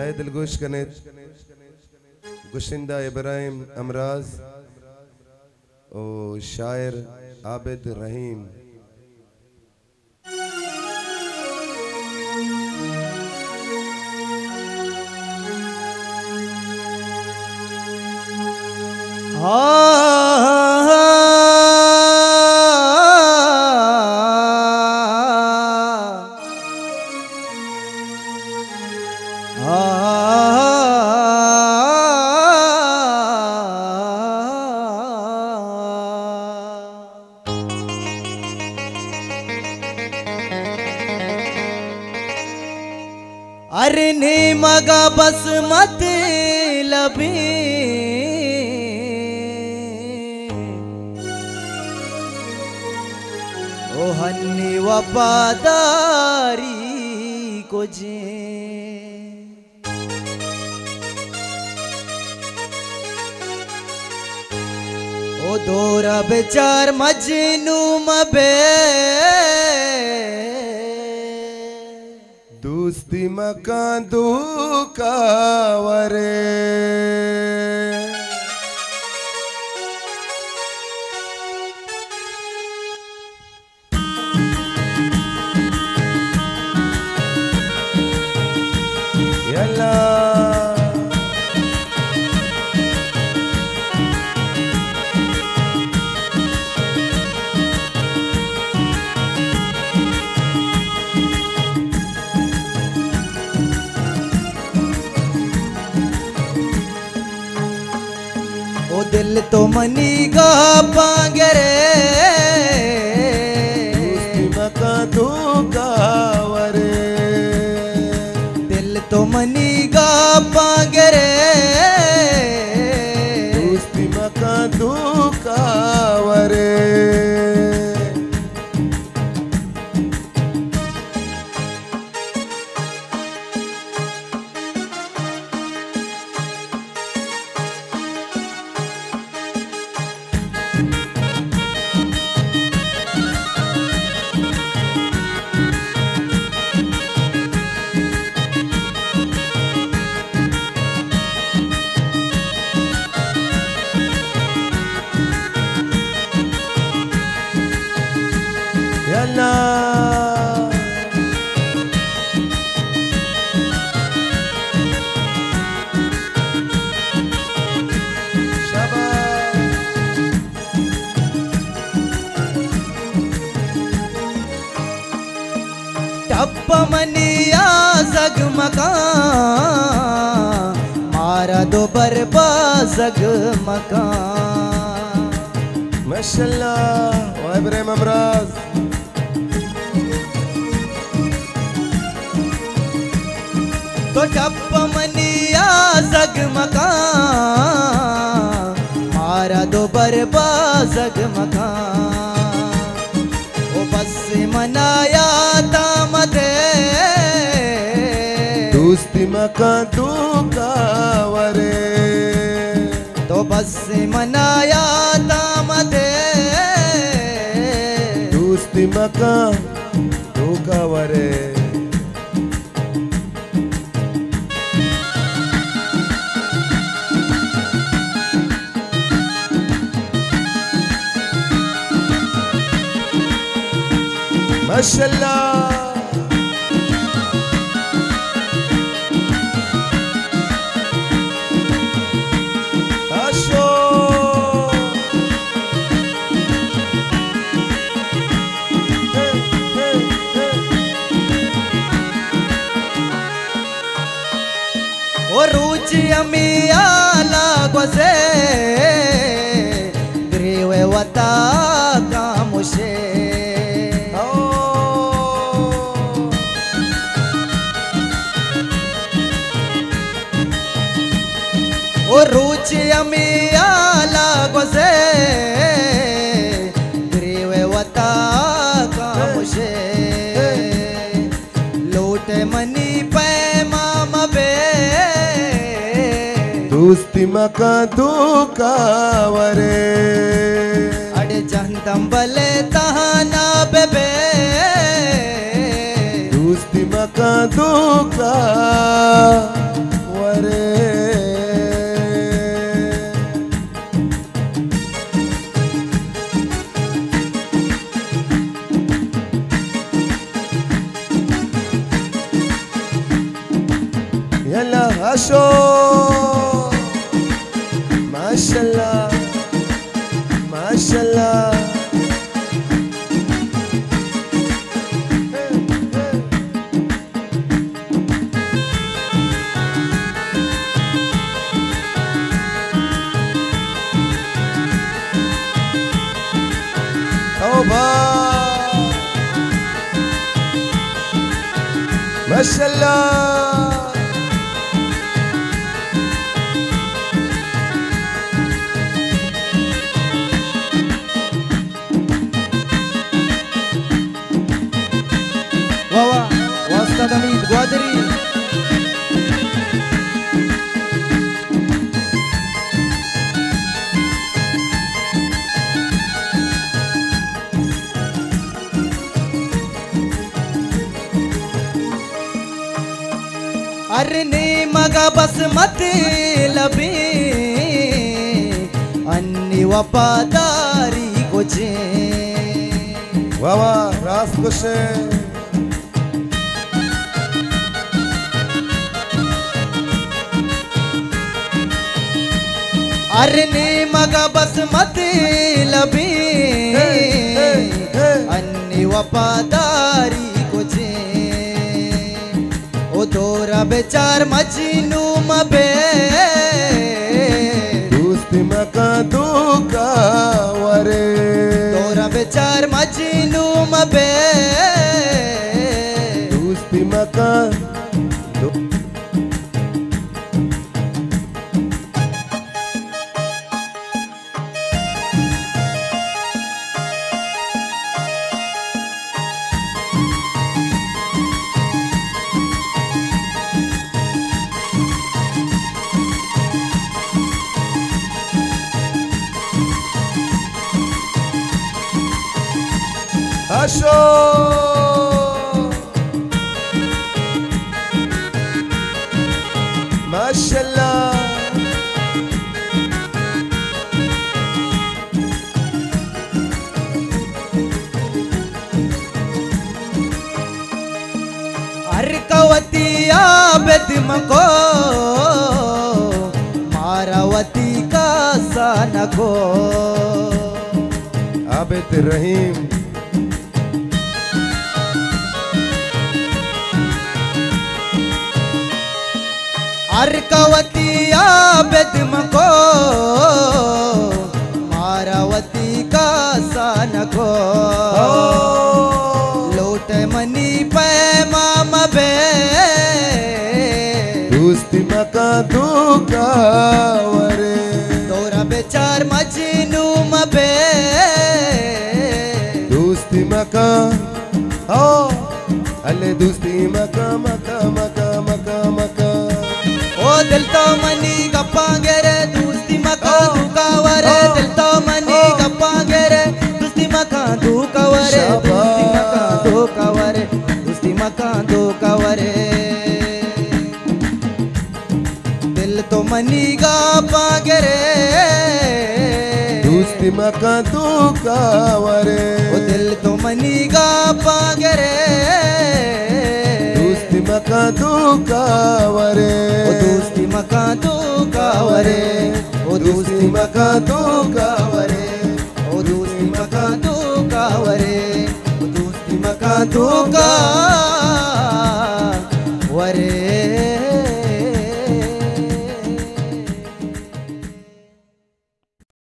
शायद दिलगोश कनेत गुशिंदा इब्राहिम अमराज और शायर आबिद रहीम। अरे ने मगा बस मत लबी ओ हन्नी वफादारी को जे ओ दोरा बेचार मजनू मबे दोस्ती मकान दुकावरे यल्ला ओ दिल तो मनी गा पांगरे दोस्ती मकान दुकावरे दिल तो मनी गा पांगरे दोस्ती मकान दुकावरे यल्ला टप्प मनिया जगमगा मारा दो बरबा जगमगा माशाल्लाह वा इब्राहिम अमराज तो टप्प मनिया जगमगा मारा दो बरबा जगमगा ओ बस मनाया दामदे दोस्ती मकान दुकावरे तो बस मनाया दामदे दोस्ती मकान दुकावरे माशाल्लाह आशो ओ रुचि अमिया लागोसे ग्रीवे वता कामुशे ओ रुचि अमिया लागोसे ग्रीवे वता कामुशे लोटे मनी पैमा मबे दोस्ती मकान दुकावरे अड़े चंदम बले तहाना बेबे दोस्ती मकान दुका आशो माशाल्लाह माशाल्लाह माशाल्लाह वाह वाह वास्ता हमीद ग्वादरी अरने मगा बस मत लबे अन्नी वफादारी को जे वाह वाह रास कुछ अरने मगा बस मत लबे अन्नी वफादारी को जे ओ तोरा बेचार मजनू मबे दोस्ती मका दुका वरे तोरा बेचार मजनू मबे दोस्ती मका आशो माशाल्लाह अर्कवती आबद मको मारावती का सन को आबिद रहीम अर्कवती आबद मको मारावती का सन को लोट मनी पैमा मबे दोस्ती मका दुका वरे तोरा बेचार मजनू मबे दोस्ती मका ओ अले दोस्ती मका मका मका मका मका ओ दिल तो मनी गप्पा गेरे दोस्ती मका दुका वरे दिल तो मनी गप्पा गेरे दोस्ती मका दुका वरे दोस्ती मका दुका वरे दोस्ती मका दुका वरे दिल तो मनी गप्पा गेरे दोस्ती मका दुका वरे ओ दिल तो मनी गप्पा गेरे दोस्ती मका दुका वरे ओ दोस्ती मका दुका वरे ओ दोस्ती मका दुका वरे ओ दोस्ती मका दुका वरे ओ दोस्ती मका दुका वरे